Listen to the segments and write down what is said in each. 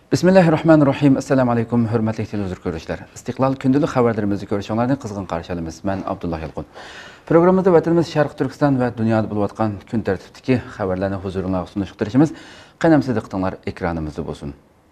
Bismillahirrahmanirrahim. Assalamu alaykum, hurmatli televizor ko'ruvchilar. Istiqlol kundalik xabarlarimizni ko'rishinglarni qizg'in qarshi olamiz. Men Abdullah Yalqun. Programmamizda vatanimiz Sharq Turkiston va dunyoda bo'lib o'tgan kun tartibidagi xabarlarni huzuringizga sunishtirishimiz qanamsiz diqqatinglar ekranimizda bo'lsin.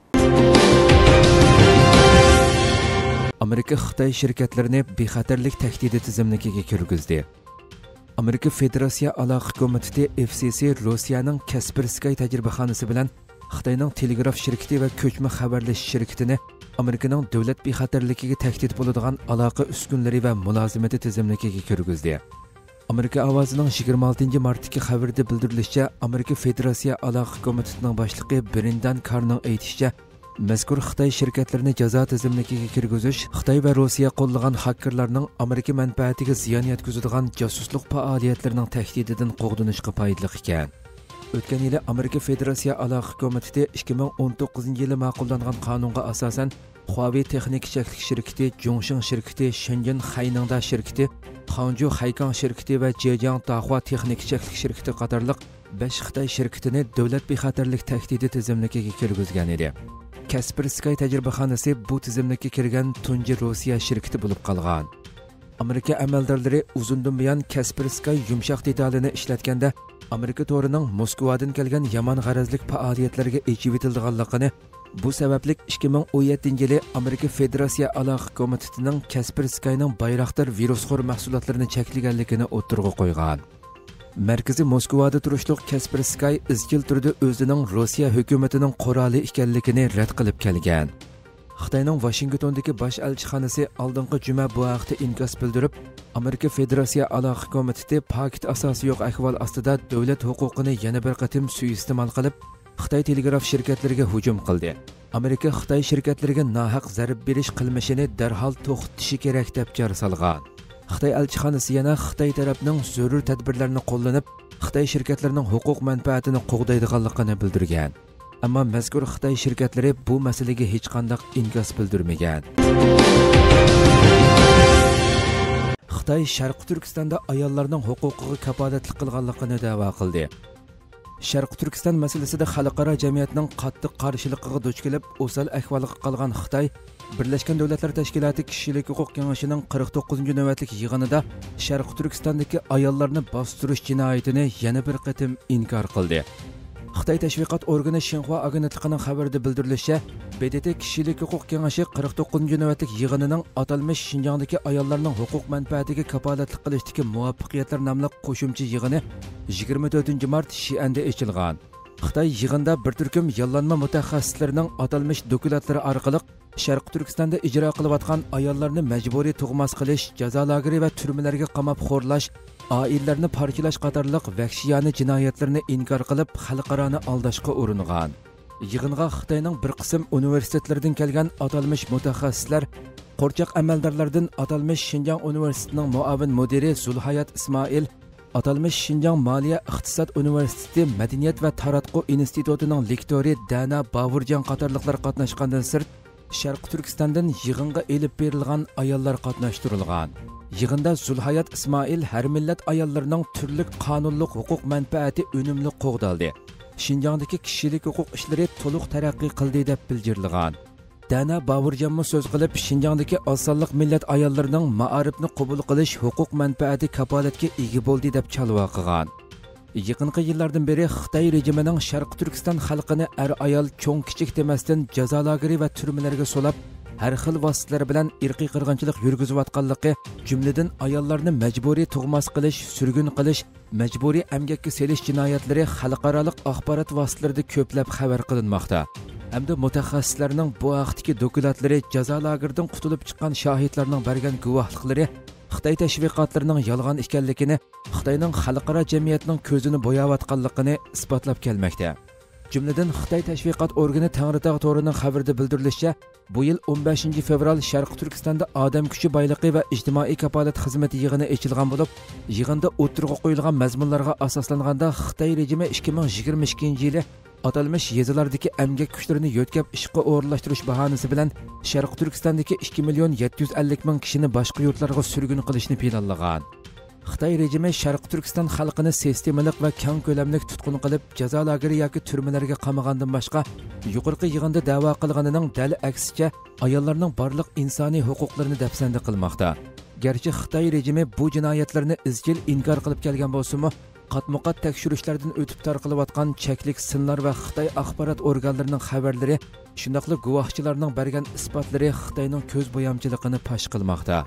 Amerika Xitoy shirkatlarini bexatarlik tahdidi tizimligiga kirgizdi. Amerika Federatsiya aloqa komiteti FCC Rossiyaning Kaspersky tajribaxonasi bilan Xitoyning Telegraf shirkati va ko'chma xabarlash shirkatini Amerikaning davlat bexatarligiga tahdid bo'ladigan aloqa uskunlari va mulozimati tizimligiga kirgizdi. Amerika ovozining 26 martdagi xabarda bildirilishicha, Amerika Federatsiya aloqa komitetining boshlig'i Brendan Karning aytishicha, mazkur Xitoy shirkatlarini jazo tizimligiga kirgizish Xitoy va Rossiya qo'llagan hakkerlarning Amerika manfaatiga ziyon yetkazadigan josuslik faoliyatlarining tahdididan qo'g'dinishga foydali ekan. O'tgan yili Amerika Federatsiya aloqa komiteti 2019-yili ma'qullangan qonunga asosan Huawei texnik cheklik shirkati, Zhongxing shirkati, Shenzhen Hainangda shirkati, Hangzhou Haikang shirkati va Zhejiang Dahua texnik cheklik shirkati qatorliq 5 Xitoy shirkatini davlat bexatarlik tahdidi tizimligiga kirgizgan edi. Kaspersky tajribaxonasi bu tizimlikka kirgan tunji Rossiya shirkati bo'lib qolgan. Amerika amaldorlari uzundan buyon Kaspersky yumshoq detalini ishlatganda Amerika to'rining Moskvadan kelgan yomon g'arazlik faoliyatlarga echib etilganligini, bu sababli 2017-yili Amerika Federatsiya aloqa komitetining Kasperskyning Bayraktar virusxo'r mahsulotlarini cheklaganligini o'tirg'a qo'ygan. Markaziy Moskvada turishliq Kaspersky izchil turda o'zining Rossiya hukumatining quroli ekanligini rad qilib kelgan. Xitoyning Washingtondagi bosh elchixonasi oldingi juma bu haqda inkos bildirib, Amerika Federatsiya aloqa komiteti paket asosi yo'q ahvol ostida davlat huquqini yana bir qatim suiiste'mol qilib, Xitoy telegraf shirkatlariga hujum qildi. Amerika Xitoy shirkatlariga nohaq zarb berish qilmishini darhol to'xtatishi kerak deb jar solgan. Xitoy elchixonasi yana Xitoy tarafining zarur tadbirlarini qo'llanib, Xitoy shirkatlarining huquq manfaatini qo'g'daydiganligini bildirgan. Ammo mazkur Xitoy shirkatlari bu masalaga hech qanday inkos bildirmagan. Xitoy Sharq Turkistonda ayollarning huquqiga kafolatlik qilganligini da'vo qildi. Sharq Turkiston masalasida xalqaro jamiyatning qattiq qarshiligiga duch kelib, o'sal ahvolga qolgan Xitoy Birlashgan Davlatlar Tashkiloti Kishilik huquq kengashining 49-navbatlik yig'inida Sharq Turkistondagi ayollarni bostirish jinoyatini yana bir qatim inkor qildi. Xitoy tashviqot organi Xinhua agentligining xabarida bildirilishicha, BDT Kishilik huquq kengashi 49-navbatlik yig'inining atalmish Xinjiangdagi ayollarning huquq manfaatiga kafolatlik qilishdagi muvaffaqiyatlar nomli qo'shimcha yig'ini 24-mart Xi'anda ochilgan. Xitoy yig'inda bir turkum yollanma mutaxassislarining atalmish dokumentlari orqali Sharq Turkistonda ijro qilayotgan ayollarni majburiy tug'mas qilish, jazo lageri va turmalarga qamab xo'rlash, oilalarni parchalash qatorliq vahshiyona jinoyatlarni inkor qilib, xalqaroni aldashga uringan. Yig'inga Xitoyning bir qism universitetlaridan kelgan atalmish mutaxassislar, qo'rchoq amaldorlardan atalmish Xinjiang universitetining muavin mudiri Zulhayat Ismoil, atalmish Xinjiang Moliya iqtisod universiteti Madaniyat va taratqu institutining lektori Dana Bavurjan qatorliqlar qatnashgandan sirt, Sharq Turkistondan yig'inga elib berilgan ayollar qatnashtirilgan. Yig'inda Zulhayat Ismoil har millat ayollarining turli qonunlik huquq manfaati unumli qo'g'daldi. Xinjiangdagi kishilik huquq ishlari to'liq taraqqiy qildi deb bildirilgan. Dana Bavurjanmi so'z qilib, Xinjiangdagi osonliq millat ayollarining ma'arifni qabul qilish huquq manfaati kafolatga ega bo'ldi deb chalva qilgan. Yaqinqi yillardan beri Xitoy rejimining Sharq Turkiston xalqini ayol cho'ng kichik demasdan jazo lageri va turmalarga solab, har xil vositalar bilan irqiy qirg'inchilik yurgizayotganligi, jumladan ayollarni majburiy tug'mas qilish, surgun qilish, majburiy emgakka selish jinoyatlari xalqaroliq axborot vositalarida ko'plab xabar qilinmoqda. Hamda mutaxassislarning bu vaqtdagi dokumentlari, jazo lageridan qutulib chiqqan shohidlarning bergan guvohliklari Xitoy tashviqotlarining yolg'on ekanligini, Xitoyning xalqaro jamiyatning ko'zini bo'yayotganligini isbotlab kelmoqda. Jumladan Xitoy tashviqot organi Tangritog' to'rining xabarida bildirilishicha, bu yil 15 fevral Sharq Turkistonda odam kuchi boyligi va ijtimoiy kafolat xizmati yig'ini ochilgan bo'lib, yig'inda o'tirg'a qo'yilgan mazmunlarga asoslanganda Xitoy rejimi 2022-yili atalmish yezilardagi emgak kuchlarini yo'tkab ishga o'rinlashtirish bahonasi bilan Sharq Turkistondagi 2,750,000 kishini boshqa yurtlarga surgun qilishni planlagan. Xitoy rejimi Sharq Turkiston xalqini sistemalik va keng ko'lamli tutqun qilib, jazo lageri yoki turmalarga qamagandan boshqa yuqorqi yig'inda da'vo qilganining dal aksicha ayollarning barliq insoniy huquqlarini dafsanda qilmoqda. Gerçi Xitoy rejimi bu jinoyatlarni izchil inkor qilib kelgan bo'lsa-mu, qatma-qat tekshirishlardan o'tib tarqalayotgan cheklik sinlar va Xitoy axborot organlarining xabarlari, shundaqli guvohchilarning bergan isbotlari Xitoyning ko'z bo'yamchiligini pash qilmoqda.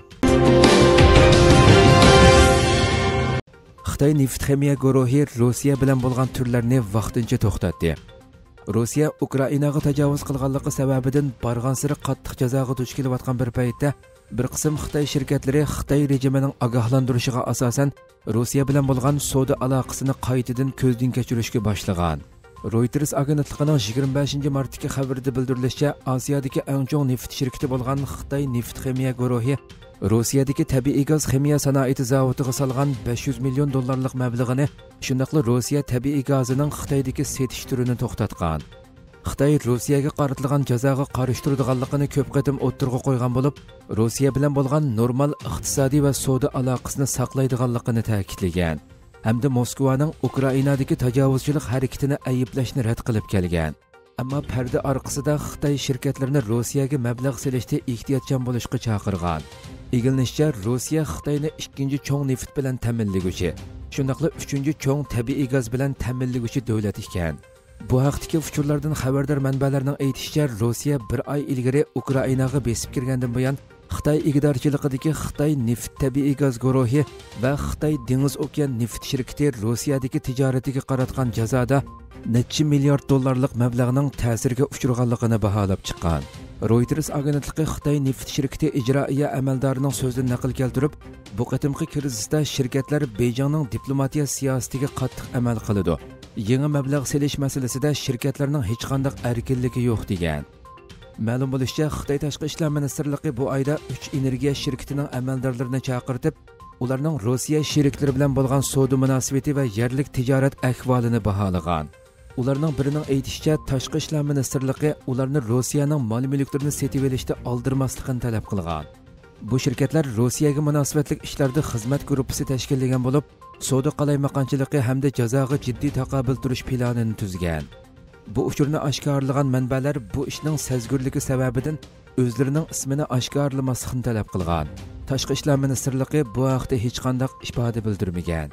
Xitoy neft ximiya guruhi Rossiya bilan bo'lgan turlarni vaqtincha to'xtatdi. Rossiya Ukrainaga tajovuz qilganligi sababidan barg'ansiri qattiq jazoga duch kelayotgan bir paytda bir qism Xitoy shirkatlari Xitoy rejimining ogohlantirishiga asosan Rossiya bilan bo'lgan savdo aloqasini qaytadan ko'zdan kechirishga boshlagan. Reuters agentligining 25 martdagi xabarida bildirilishicha, Osiyodagi eng chong neft shirkati bo'lgan Xitoy neft ximiya guruhi Rossiyadagi tabiiy gaz ximiya sanoati zavodiga solgan 500 million dollarlik mablag'ini, shundaqli Rossiya tabiiy gazining Xitoydagi setish turini to'xtatgan. Xitoy Rossiyaga qaratilgan jazoga qarshi turadiganligini ko'p qatim o'ttirg'a qo'ygan bo'lib, Rossiya bilan bo'lgan normal iqtisodiy va savdo aloqasini saqlaydiganligini ta'kidlagan. Hamda Moskvaning Ukrainadagi tajovuzchilik harakatini ayblashni rad qilib kelgan. Ammo parda orqasida Xitoy shirkatlarini Rossiyaga mablag' selishda ehtiyotchan bo'lishga chaqirgan. Egilishicha, Rossiya Xitoyni ikkinchi cho'ng neft bilan ta'minlaguvchi, shundaqla uchinchi cho'ng tabiiy gaz bilan ta'minlaguvchi davlat ekan. Bu haqdagi uchurlardan xabardor manbalarning aytishicha, Rossiya bir oy ilgari Ukrainaga besib kirgandan buyon Xitoy igdorchiligidagi Xitoy neft tabiiy gaz guruhi va Xitoy dengiz okean neft shirkati Rossiyadagi tijoratiga qaratgan jazoda necha milliard dollarlik mablag'ning ta'siriga uchraganligini baholab chiqqan. Reuters agentligi Xitoy neft shirkati ijroiya amaldorining so'zini naql keltirib, bu qatimqi krizisda shirkatlar Beijingning diplomatiya siyosatiga qattiq amal qiladi. Yangi mablag' selish masalasida shirkatlarning hech qanday erkinligi yo'q degan. Ma'lum bo'lishicha, Xitoy Tashqi ishlar ministrligi bu oyda 3 energiya shirkatining amaldorlarini chaqirtib, ularning Rossiya sheriklari bilan bo'lgan savdo munosabati va yerlik tijorat ahvolini baholagan. Ularning birining aytishicha, Tashqi ishlar ministrligi ularni Rossiyaning mol-mulklarini setib olishda oldirmaslikni talab qilgan. Bu shirkatlar Rossiyaga munosabatlik ishlarda xizmat guruhi tashkillagan bo'lib, savdo qalaymaqonchiligi hamda jazoga jiddiy taqobil turish planini tuzgan. Bu uchurni oshkorlagan manbalar bu ishning sezgurligi sababidan o'zlarining ismini oshkorlamaslikni talab qilgan. Tashqi ishlar ministrligi bu haqda hech qanday ifoda bildirmagan.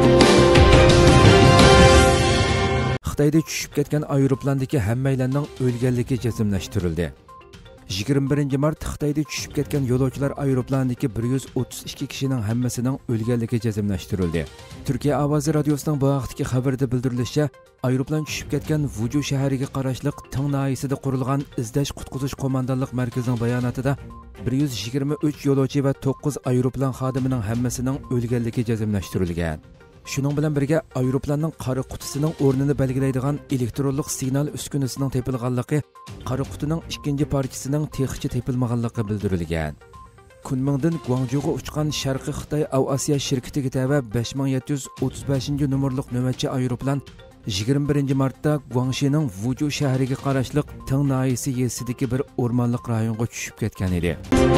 Xitoyda tushib ketgan aeroplandagi hammaylarning o'lganligi jazmlashtirildi. 21 mart Xitoyda tushib ketgan yo'lovchilar aeroplandagi 132 kishining hammasining o'lganligi jazmlashtirildi. Turkiya ovozi radiosining bu vaqtdagi xabarida bildirilishicha, aeroplan tushib ketgan Vuju shahriga qarashliq Tang noyisida qurilgan izlash qutqizish qo'mondonlik markazining bayonotida 123 yo'lovchi va 9 aeroplan xodimining hammasining o'lganligi jazmlashtirilgan. Shuning bilan birga aeroplanning qora qutisining o'rnini belgilaydigan elektronlik signal uskunasining tepilganligi, qora qutining ikkinchi parchasining texnicha tepilmaganligi bildirilgan. Kunmingdan Guangzhouga uchgan Sharqiy Xitoy Avasiya shirkatiga tava 5735-nomerlik navbatchi aeroplan 21 martda Guangxining Vuju shahriga qarashliq Tang noyisi yesidagi bir o'rmonlik rayonga tushib ketgan edi.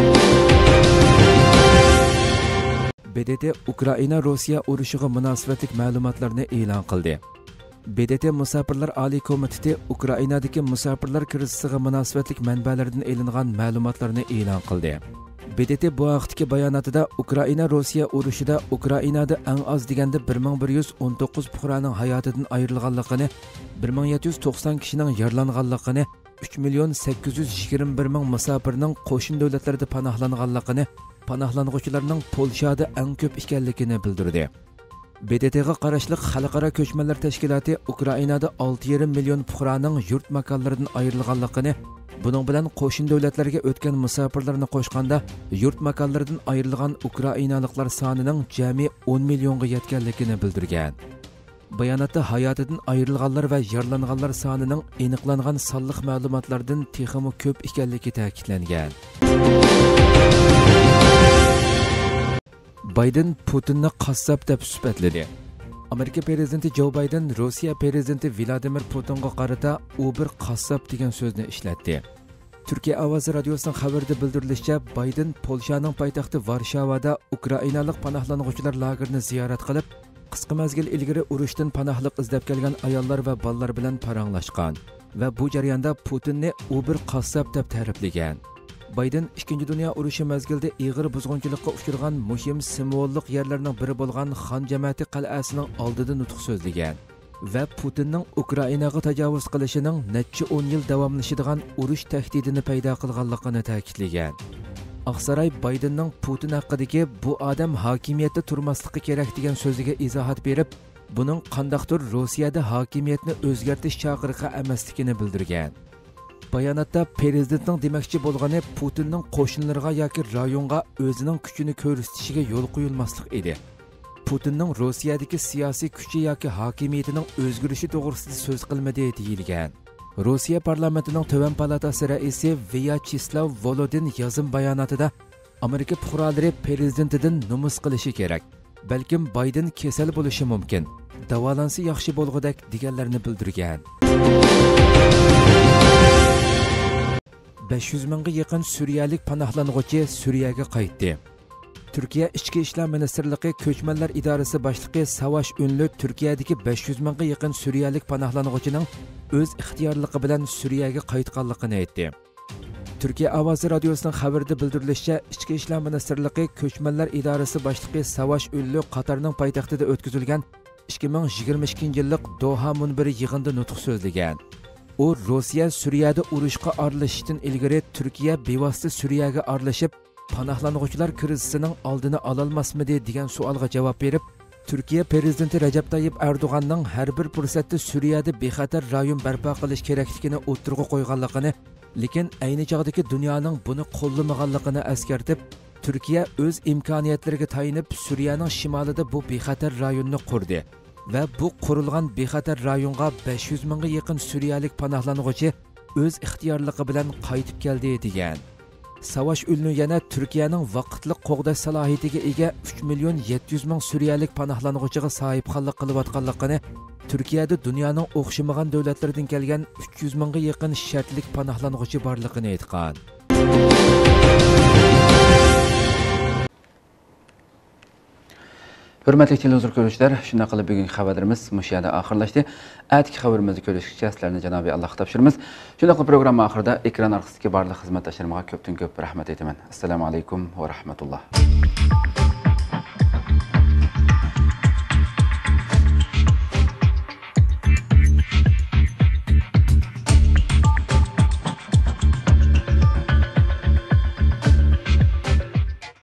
BDT Ukraina Rossiya urushiga munosabatlik ma'lumotlarni e'lon qildi. BDT Musofirlar Oliy komiteti Ukrainadagi musofirlar krizisiga munosabatlik manbalardan e'lingan ma'lumotlarni e'lon qildi. BDT bu vaqtdagi bayonotida Ukraina Rossiya urushida Ukrainada eng oz deganda 1119 fuqaroning hayotidan ayrilganligini, 1790 kishining yaralanganligini, 3.821.000 musofirning qo'shni davlatlarda panohlanganligini, panohlanuvchilarning Polshada eng ko'p ekanligini bildirdi. BDTga qarashliq Xalqaro ko'chmanlar tashkiloti Ukrainada 6,5 million fuqaroning yurt makonlaridan ayrilganligini, buning bilan qo'shni davlatlarga o'tgan musofirlarni qo'shganda yurt makonlaridan ayrilgan ukrainaliklar sonining jami 10 millionga yetganligini bildirgan. Bayonotda hayotidan ayrilganlar va yaralanganlar sonining aniqlangan sonliq ma'lumotlardan texmi ko'p ekanligi ta'kidlangan. Biden Putinni qassob deb sifatladi. Amerika prezidenti Joe Biden Rossiya prezidenti Vladimir Putinga qarata u bir qassob degan so'zni ishlatdi. Türkiye Ovozi Radiosu'nun xabarida bildirilishicha, Bayden Polshaning poytaxti Varshavada Ukrainalik panohlanuvchilar lagerini ziyorat qilib, qisqa mezgil ilgari urushdan panohlik izlab kelgan ayollar va bolalar bilan paranglashgan va bu jarayonda Putinni u bir qassob deb ta'riflagan. Bayden 2. Dünya urushi mezgilida ig'ir buzg'unchilikqa uchragan muhim simvollik yerlarning biri bo'lgan Xon jamiyati qal'asining oldida nutq so'zlagan va Putinning Ukrainaga tajovuz qilishining necha 10 yil davomlashadigan urush tahdidini paydo qilganligini ta'kidlagan. Aqsaray Baydenning Putin haqidagi bu odam hokimiyatda turmasligi kerak degan so'ziga izohat berib, buning qandaqdir Rossiyada hokimiyatni o'zgartirish chaqiriqi emasligini bildirgan. Bayonotda prezidentning demoqchi bo'lgani Putinning qo'shinlariga yoki rayonga o'zining kuchini ko'rsatishiga yo'l qo'yilmaslik edi. Putinning Rossiyadagi siyosiy kuchi yoki hokimiyatining o'zgarishi to'g'risida so'z qilmadi deyilgan. Rossiya parlamentining Töven palatasi raisi Vyacheslav Volodin yozim bayonotida Amerika fuqarolari prezidentidan nomus qilishi kerak. Balkim Bayden kasal bo'lishi mumkin. Davolansa yaxshi bo'lg'udak deganlarni bildirgan. 500 mingga yaqin suriyalik panohlanuvchi Suriyaga qaytdi. Türkiye İçki İşler Ministerliği Köçmenler İdaresi Başlığı Savaş Ünlü Türkiye'deki 500 mingga yaqin suriyalik panohlanuvchining o'z ixtiyorligi bilan Suriyaga qaytganligini aytdi. Türkiye Ovozi Radiosu'nun xabarida bildirilishicha, İçki İşler Ministerliği Köçmenler İdaresi Başlığı Savaş Ünlü Qatarning poytaxtida o'tkazilgan 2022 yillik Doha munbiri yig'inida nutq so'zlagan. U Rossiya Suriyada urushga aralashishdan ilgari Turkiya bevosita Suriyaga aralashib panohlanuvchilar krizisining oldini ololmasmidi degan savolga javob berib, Turkiya prezidenti Recep Tayyip Erdo'g'anning har bir fursatda Suriyada bexatar rayon barpo qilish kerakligini o'tirg'i qo'yganligini, lekin ayni chog'dagi dunyoning buni qo'llamaganligini eskartib, Turkiya o'z imkoniyatlariga tayinib Suriyaning shimolida bu bexatar rayonni qurdi va bu qurilgan bexatar rayonga 500 mingga yaqin suriyalik panohlanuvchi o'z ixtiyorligi bilan qaytib keldi degan. Savaş ülünü yana Türkiye'nin vaqtli qo'g'dash salohiyatiga ega 3 milyon 700 ming suriyalik panohlanuvchiga sahibxonlik qilayotganligini, Turkiyada dunyoning o'xshamagan davlatlardan kelgan 300 mingga yaqin shartlik panohlanuvchi borligini aytgan. Hürmetli televizyon görüşler, şuna qilib bugungi xabarlarimiz mush yerda oxirlashdi. Atki xabarimizni ko'rishgacha sizlarni Janobi Alloh topshiramiz. Shuna qilib program oxirida ekran orqasidagi barliq xizmatdoshlarimga ko'pdan ko'p rahmat aytaman. Assalomu alaykum va rahmatulloh.